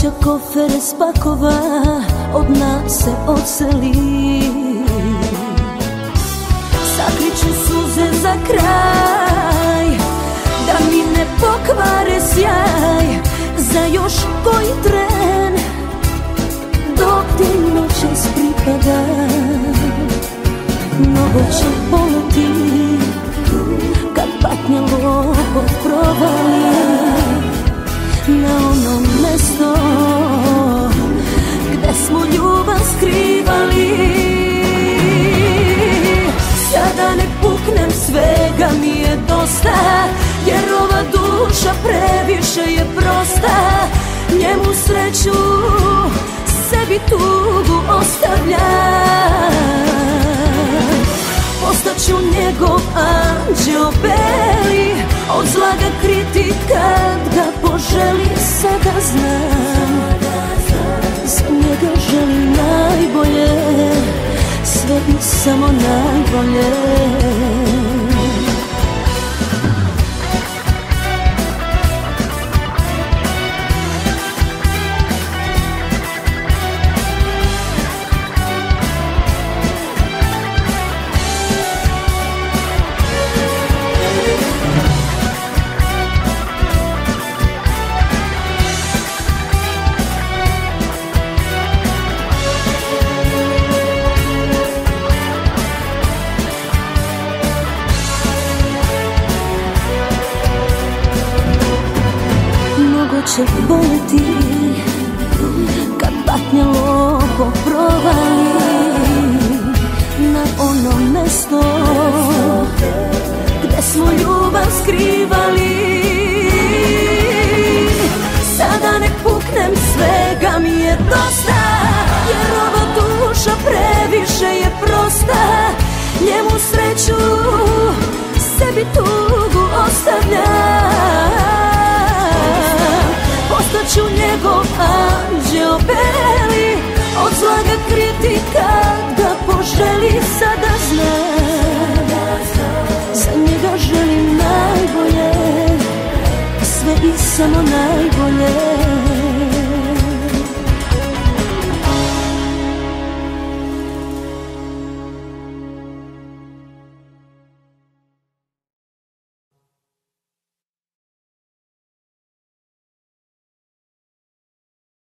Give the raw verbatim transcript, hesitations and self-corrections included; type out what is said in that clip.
vraća kofere spakova, od nas se odseli. Sakriće suze za kraj, da mi ne pokvare sjaj za još koji tren, dok ti noćas pripada. Mnogo će boleti kad patnja lopov provali na ono mesto gde smo ljubav skrivali. Sada ne puknem, svega mi je dosta, jer ova duša previše je prosta. Njemu sreću, sebi tugu ostavljam. Postaću njegov anđeo beli, od zla ga kriti kad ga poželi. Sada znam, za njega želim najbolje, sve i samo najbolje. Će boleti kad patnja lopov provali na ono mesto gde smo ljubav skrivali. Sada ne puknem, svega mi je dosta, jer ova duša previše je prosta. Njemu sreću, sebi tugu ostavljam. Postaću njegov anđeo beli, od zla ga kriti kad ga poželi. Sada znam, za njega želim najbolje, sve i samo najbolje.